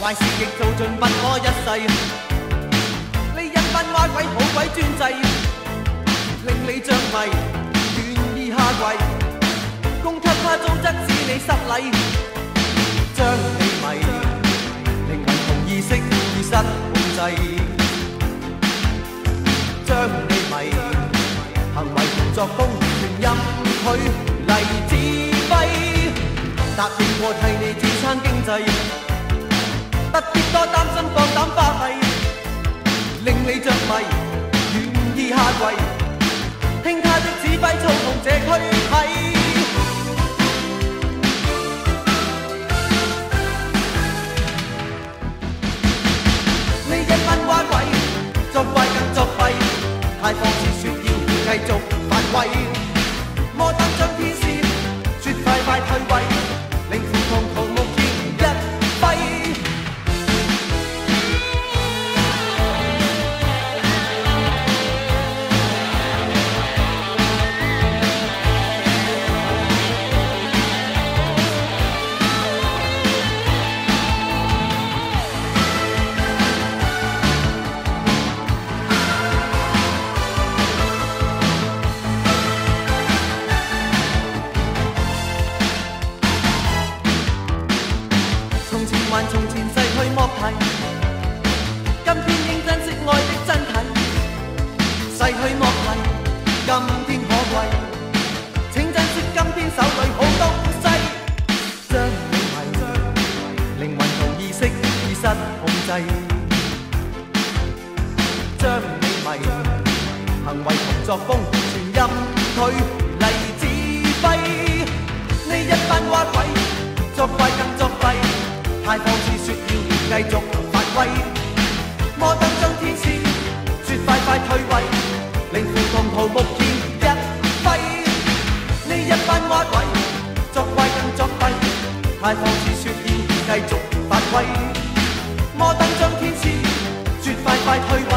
坏事亦做盡不可一世。呢一班蛙鬼好鬼專制，令你着迷，願意下跪，供給他糟質使你失禮，將你迷，靈魂同意識已失控制，將你迷，行為同作風全任佢嚟指揮。答應過替你支撐經濟，不必多擔心放膽發揮，令你着迷，願意下跪，聽他的指揮操控這軀體。呢一班蛙鬼作怪更作弊，太放肆說要繼續發威，摩登將天使說快快退位，令苦痛桃木劍一揮。從前逝去莫提，今天應珍惜愛的真諦。逝去莫提，今天可貴，請珍惜今天手裏好東西。將你迷，靈魂同意識已失控制。將你迷，行為同作風全任佢嚟指揮。呢一班蛙鬼作怪更作弊，太放肆說要繼續發威，摩登將天使說快快退位，令苦痛桃木劍一揮。呢一班蛙鬼作怪更作弊，太放肆說要繼續發威，摩登將天使說快快退位。